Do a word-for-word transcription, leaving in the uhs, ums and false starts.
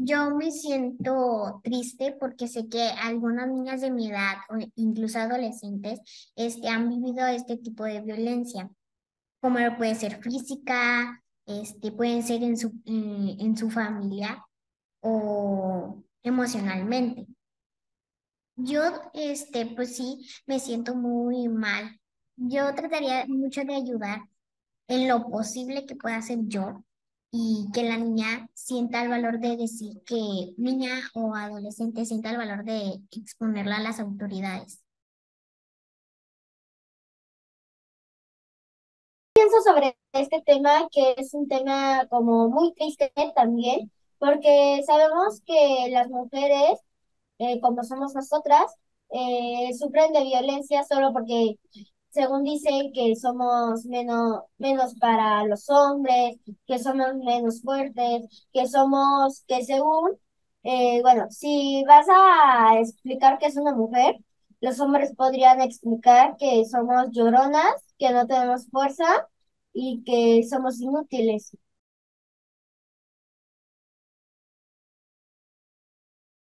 Yo me siento triste porque sé que algunas niñas de mi edad o incluso adolescentes este, han vivido este tipo de violencia, como lo puede ser física, este, pueden ser en su, eh, en su familia o emocionalmente. Yo, este, pues sí, me siento muy mal. Yo trataría mucho de ayudar en lo posible que pueda hacer yo y que la niña sienta el valor de decir que niña o adolescente sienta el valor de exponerla a las autoridades. Pienso sobre este tema, que es un tema como muy triste también, porque sabemos que las mujeres, eh, como somos nosotras, eh, sufren de violencia solo porque, según dicen, que somos menos, menos para los hombres, que somos menos fuertes, que somos, que según, eh, bueno, si vas a explicar que es una mujer, los hombres podrían explicar que somos lloronas, que no tenemos fuerza y que somos inútiles.